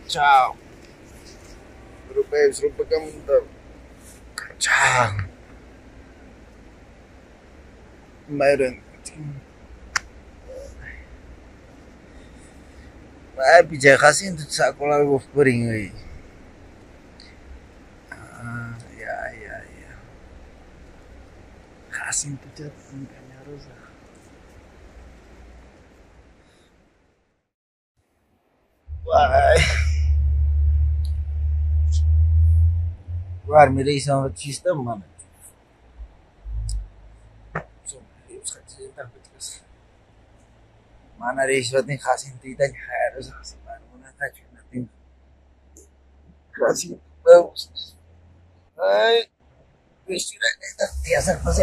Ciao. Rupa kamu tuh. Ciao. Meron. Vai pedir assim tu saco lá o furinho aí. Ya ya ya. Assim tu já ganhar rosa. Vai. Var mi reis ama çistem mano. Mana reis batin khasin tu itan harus khasin mana mana kacau nanti khasin bagus. Ay, istirahat kita biasa pasti.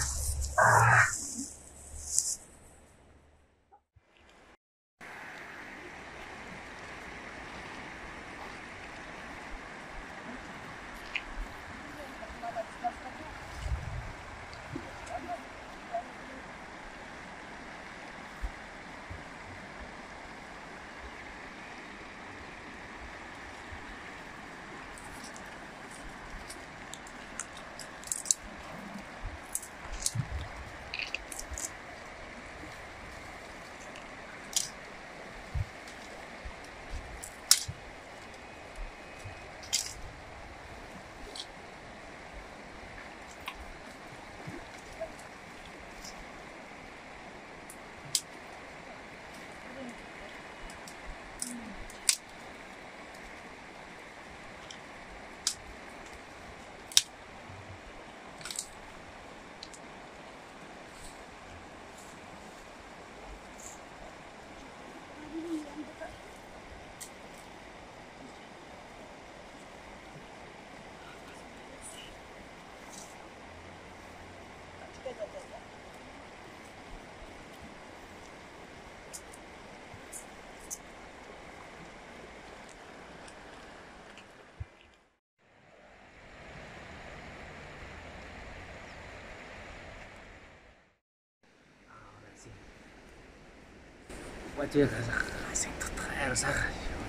Wajah kasih tuh air sah.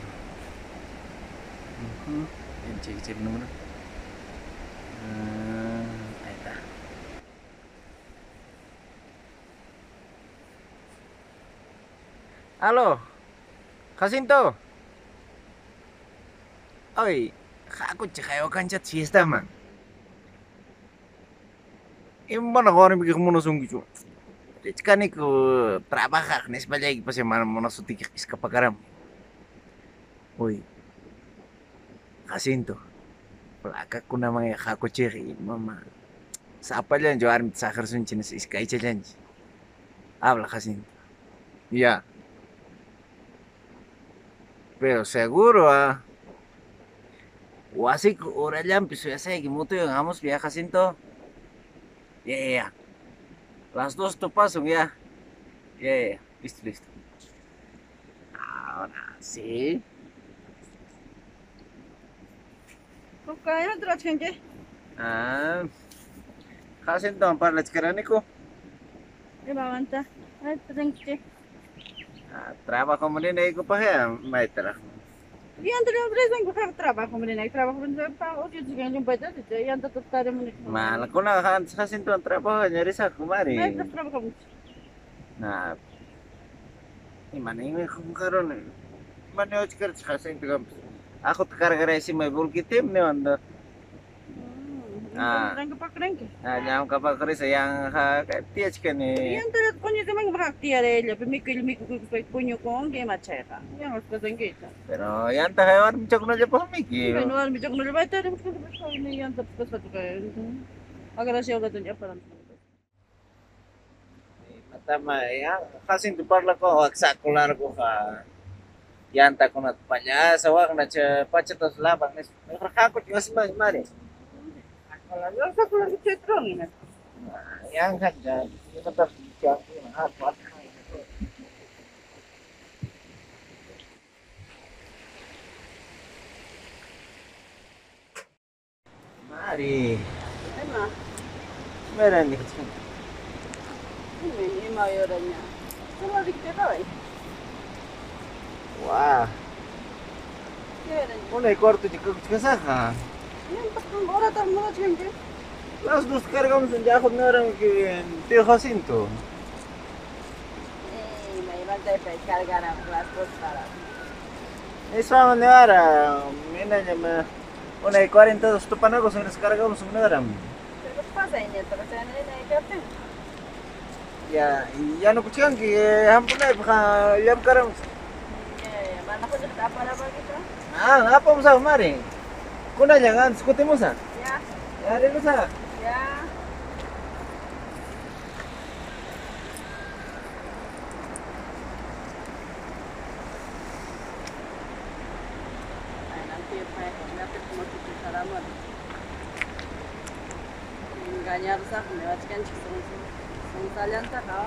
Yang cek nomor. Aita. Halo, Jacinto. Oi, aku cekayo kancat siesta man. Imana orang bikin mono sungguh. Kan iku trabaja nes balay pa siya mana sutik iskapagaram. Uy, Jacinto. Plaka ko na mga kako chiri, mama. Sa apal yan, jo armit sakar sun chinas iskay challenge. Habla Jacinto. Ya. Pero seguro Wasik ora piso ya saya gimuto yung amos via Jacinto. Yeah. Las dos tu paso ya. Yeah. Listo, listo. Ahora sí. Kaya na trats kan je? Jacinto, para sekarang ko. Eh bawanta. Ay trengke. Trabajo mo din ko pa ya, maitra. Yan tuh present gue kan trabajo mengenai trabajo mengenai udah juga yang baca aja yang tetap ada menit. Malah ko na Jacinto ang trabaho nyari sa kumari. Nah, terus trabajo. Nah, mana ini kung karon mana yung chikar Jacinto kam. Ako takar-gara si may bulkitim ni onda. Rengke pak rengke. Nyam kapag kari sayang tiach ka ni. Yan tuh punya teman berakti ada ya, pemikir punya kong game macam yang harus kesengke. Pero yan ta kayo armi chok na pa miki. Manual bijak nul baca ada mungkin besar ini yang tetap satu kayak agar siya udah tunjuk apa Tama ya, Jacinto parla ko aksakular ko ka. Yan ta ko nat panya sawag na cha pachatos labang nes. Rakakot yung asma mari. Kalau yang satu lagi cetrong ini. Yang kan dan kita tetap jago hat wat. Mari. Emang. Meron ni. Ini mayornya. Cuma dikit aja. Wah. Una y cuarto de casaja. Las dos cargamos en Yahoo, no eran que en Tío Jacinto. Me iban a cargar a las dos para. Eso a donde era, mira, ya me. Una y 42 tupanagos en las cargamos en Naram. ¿Qué pasa en el terreno de Ya, y ya no escuchan que hampunay, ya cargamos. mana ko dito para ba kita? Ah, apa mo sa mari? Kuna jangan skuti mo sa. Ya, Ya, rin mo sa. ya. Ay, nanti nanti mo engañar sa kung lewat kan sung salian sa ka.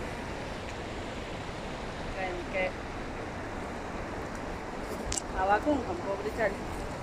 Kayak awakong pobre cari.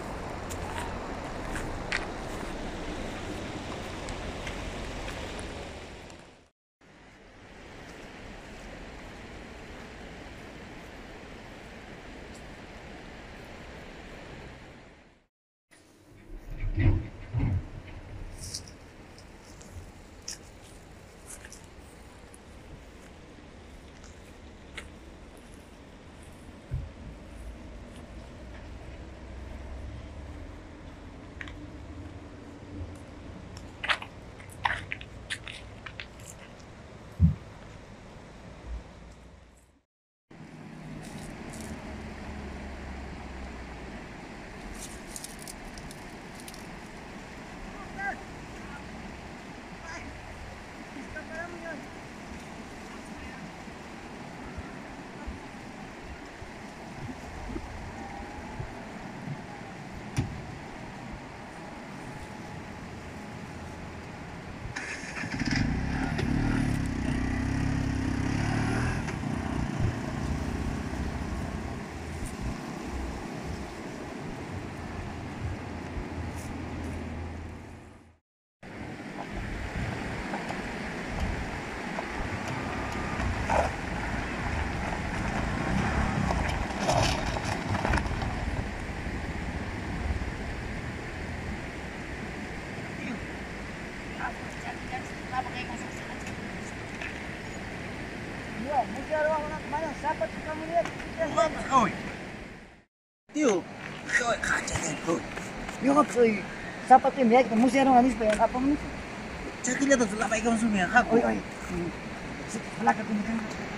Tío, cállate, yo no soy zapato y mira que te pusieron a mis pegas, apa mo? Chakila to sila pa ikaw sumiya ha. Oy. Wala ka kung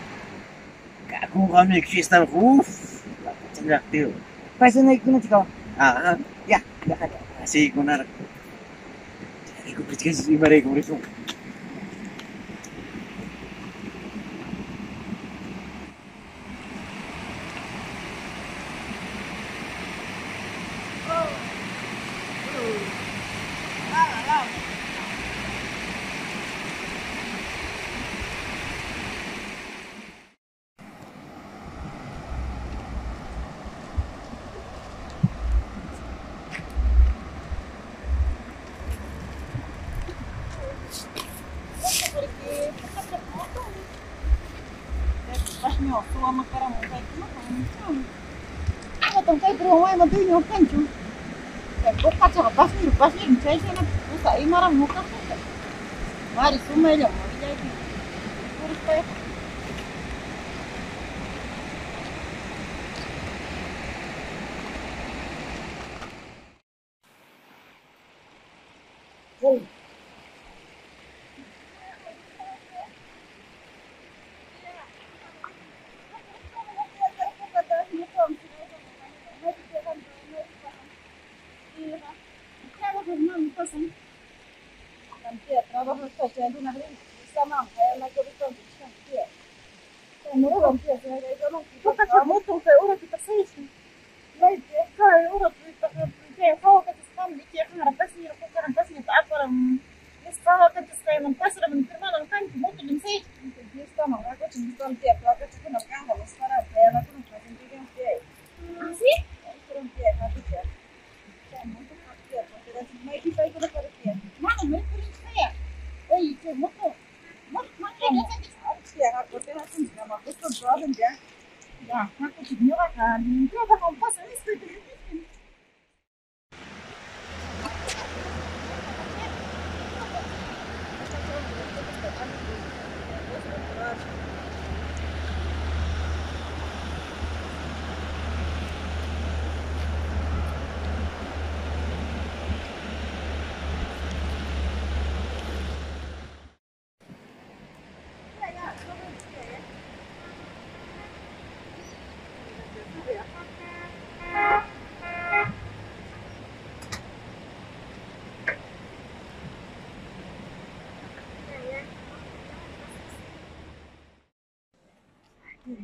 kaku kami fiesta uf. Chandrak tío. Paisa na ikuna chikaw. Ah, ya, ya ka. Así kunar. Iko pichkan si mare ko riso.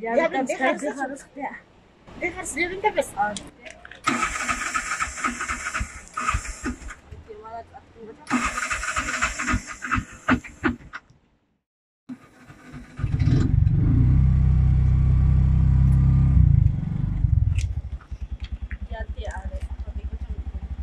Ya, Ya, tapi dejar, harus dejar. harus ya. Dejar sendiri kan bes. Gimana aku baca? Hati-hati ada tapi kucing.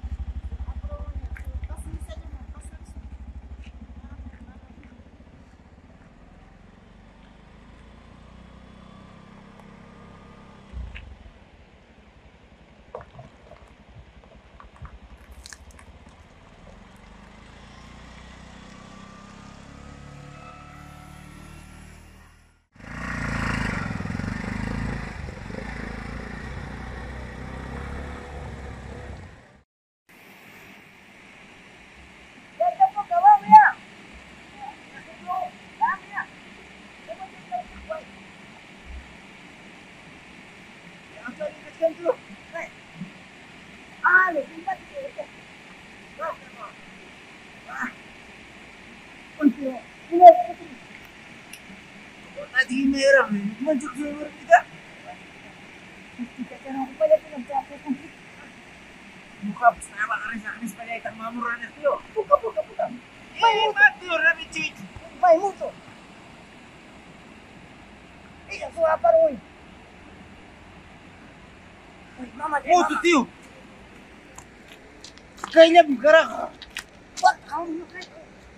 Tadi merah, muncul keluar kita. Buka sama kanis pada ikan mamuran itu. Buka. Mati orang itu. Baik musuh. Iya, apa Roy? Mama dia. Oh, tuh. Kayaknya bergerak. Wah, kamu kayak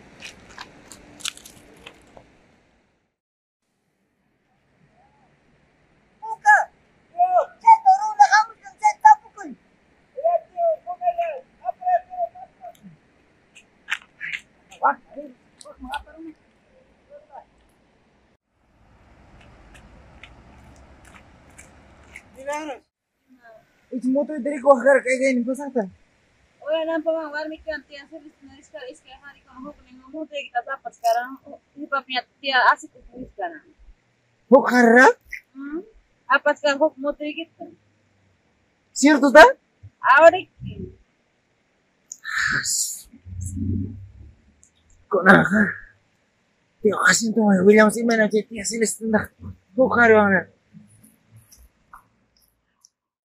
itu motor dari gua kayak gini pesatan. Oh ya, nampak bang, warmi kan tiang servis sekali hari kalau hukum yang ngomong tuh kita dapat sekarang. Ini papanya tiang asik itu sekarang. Bukan Apa sekarang hukum motor gitu? sir tuh tak? Awalnya Kok nah? Terima kasih tuh William sih mana jadi sini sebentar. Bukan doang.